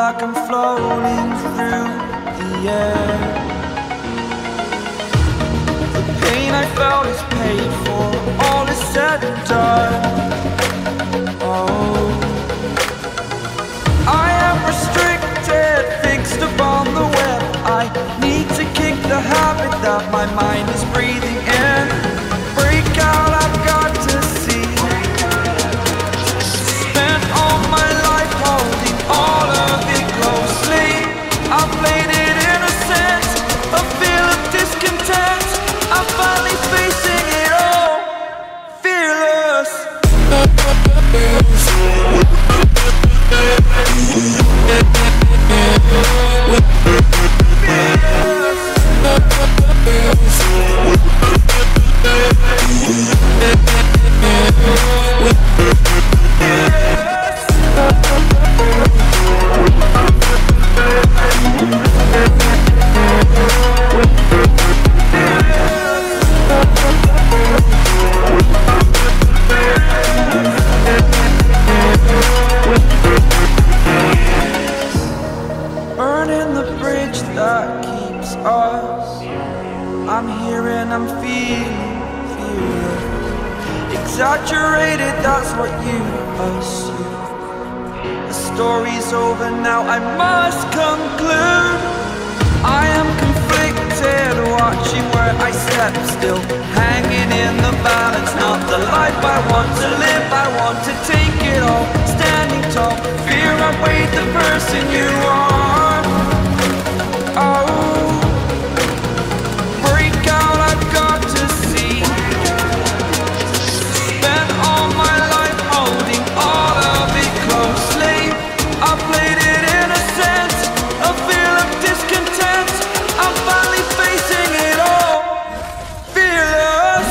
like I'm floating through the air. The pain I felt is paid for, all is said and done. Oh, I am restricted, fixed upon the web. I need to kick the habit that my mind is breathing in. Break out, I've got to see. Spent all my life holding all of it closely. I played it innocent, a feel of discontent. I'm finally facing it all, fearless. Burning the bridge that keeps us. I'm here and I'm feeling exaggerated, that's what you assume. The story's over now, I must conclude. I am conflicted, watching where I step still, hanging in the balance. Not the life I want to live, I want to take it all. Standing tall, fear I weighed the person you are. Oh, break out, I've got to see. Spent all my life holding all of it closely. I played it innocent, a feel of discontent. I'm finally facing it all, fearless.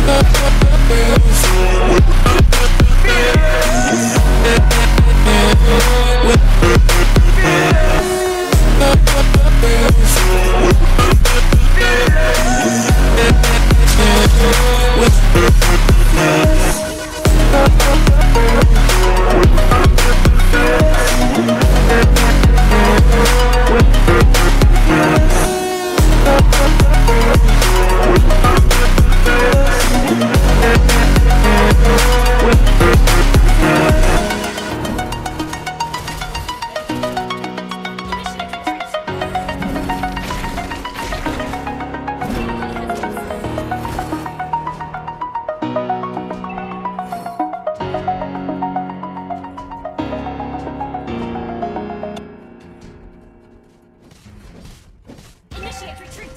Initiate retreat!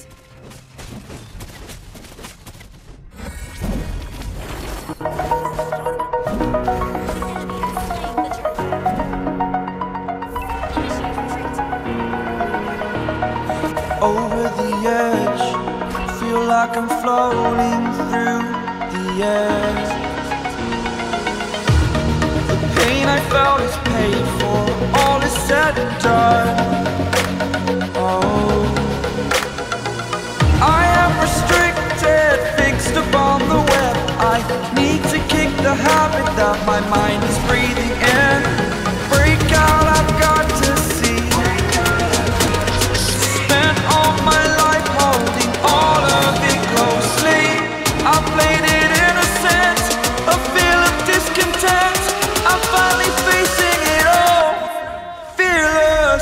Over the edge, feel like I'm floating through the air. The pain I felt is paid for, all is said and done. Oh, I am restricted, fixed upon the web. I need to kick the habit that my mind is breathing in. Break out, I've got to see. Spent all my life holding all of it closely. I played it innocent, a feel of discontent. I'm finally facing it all, fearless.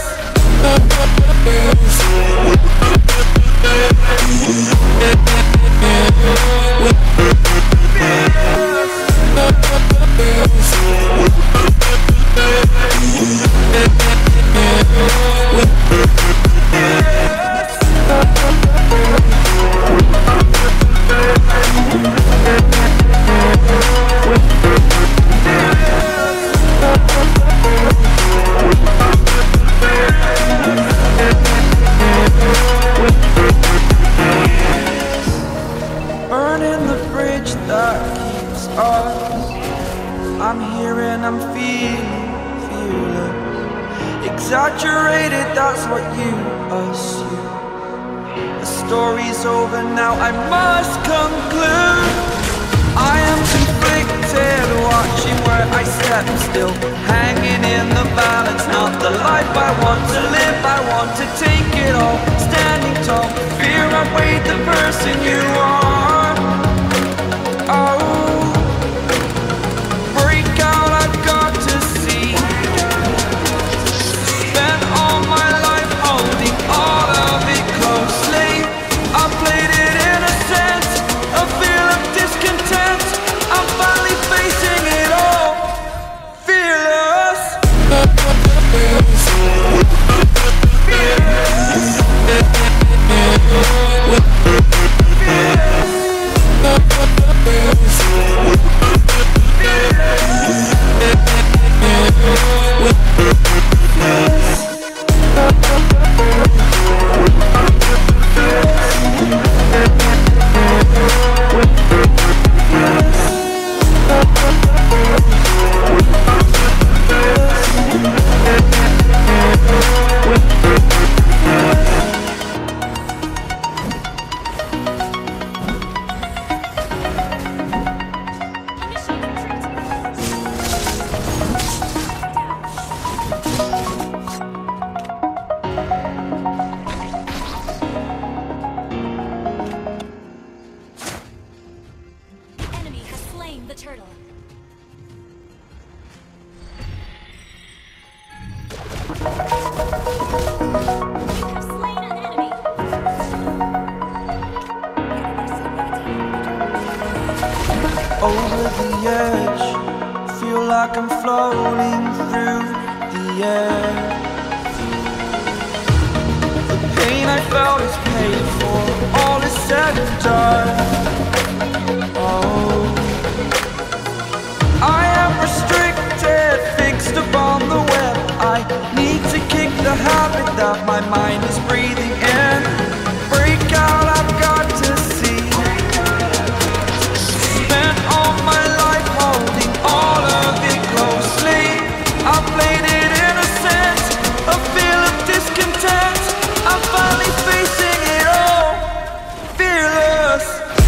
Burning the bridge that keeps us. I'm here and I'm feeling exaggerated, that's what you assume. The story's over now, I must conclude. I am conflicted, conflicted, watching where I step still, hanging in the balance. Not the life I want to live, I want to take it all, standing tall. Fear I weighed the person you are. Oh, break out, I've got to see. Spent all my life holding all of it closely. I played it in a sense, a feel of discontent. I'm finally facing it all, fearless. The turtle. You have slain an enemy. Over the edge, feel like I'm floating through the air. The pain I felt is paid for, all is said and done. Oh, I am restricted, fixed upon the web. I need to kick the habit that my mind is breathing in. Break out, I've got to see. Spent all my life holding all of it closely. I played it in a sense, a feel of discontent. I'm finally facing it all, fearless.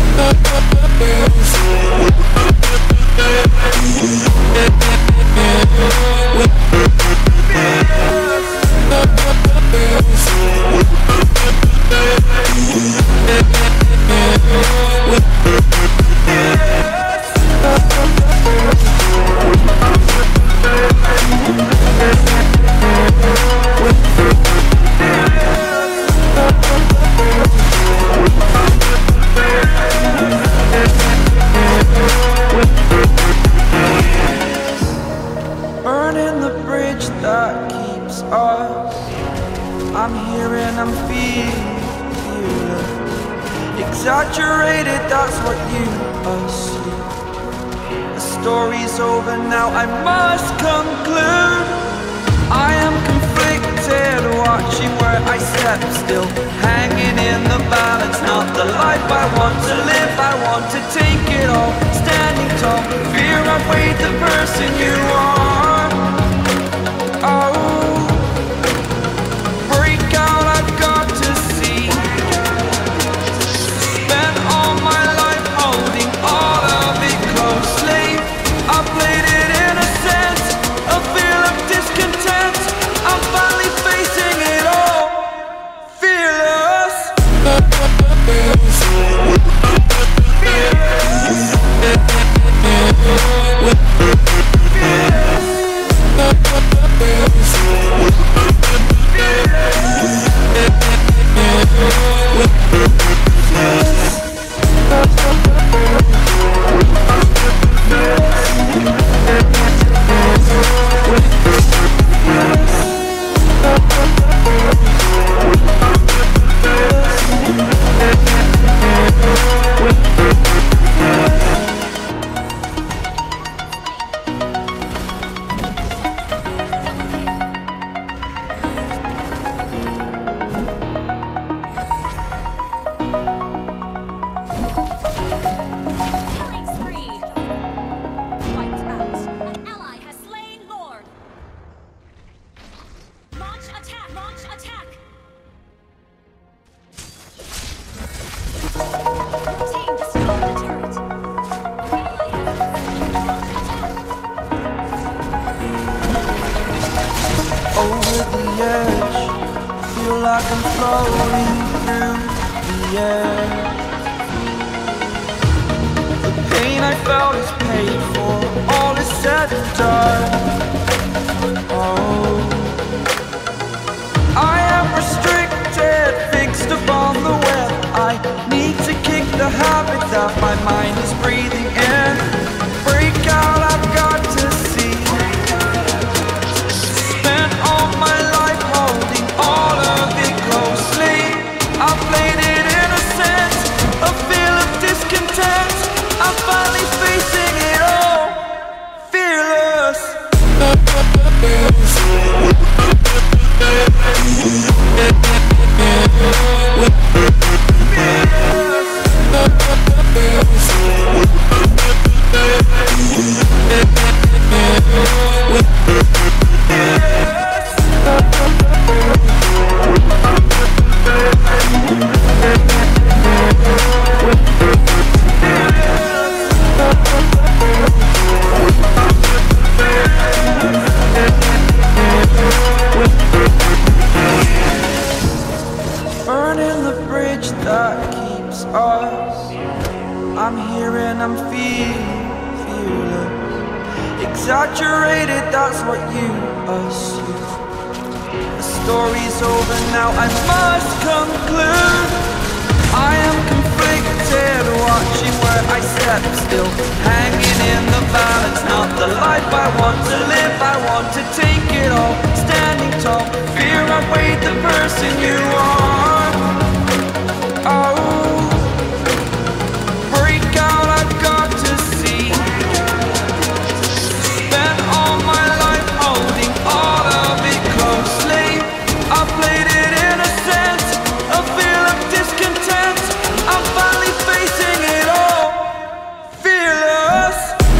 Burning the bridge that keeps us. I'm here and I'm feeling exaggerated, that's what you assume. The story's over now, I must conclude. I am conflicted, watching where I step still, hanging in the balance. Not the life I want to live, I want to take it all, standing tall. Fear I weighed the person you are. Oh, break out, I've got to see. Spent all my life holding all of it closely. I played it in a sense, a feel of discontent. I'm finally facing it all, fearless. floating through the air. The pain I felt is paid for, all is said and done. Oh, I am restricted, fixed upon the web. I need to kick the habit that my mind is breathing in. Break out, I've got to see. Spent all my life holding all of it closely. I played it innocent, a feel of discontent. I'm finally facing it all, fearless. Burning the bridge that keeps us. I'm here and I'm fearless. Exaggerated, that's what you assume. The story's over now, I must conclude. I am conflicted, watching where I step still, hanging in the balance. Not the life I want to live, I want to take it all. Standing tall, fear outweighed the person you are. Oh, break out, I've got to see. Spent all my life holding all of it closely. I played it innocent, a feel of discontent. I'm finally facing it all, fearless.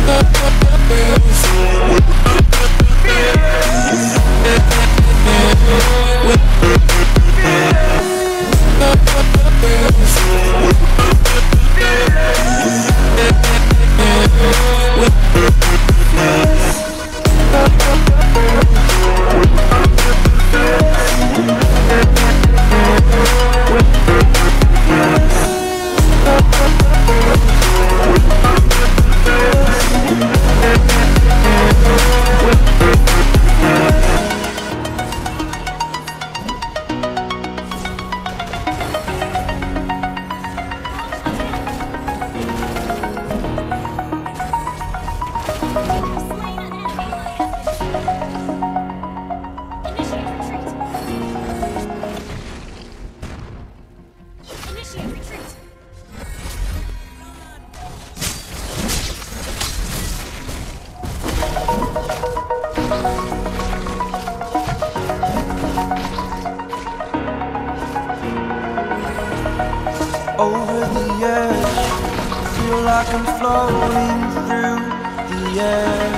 Over the edge, feel like I'm floating through the air.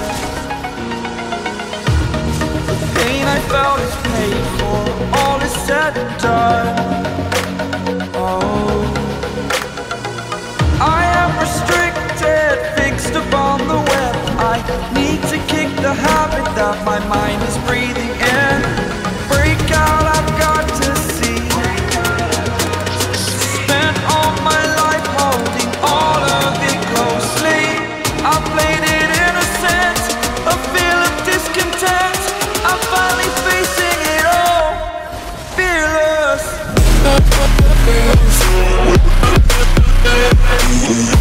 The pain I felt is paid for, all is said and done. Oh, I am restricted, fixed upon the web. I need to kick the habit that my mind is breathing in. Break out, I've got to see. Spent all my life holding all of it closely. I played it innocent, a feel of discontent. I'm finally facing it all, fearless.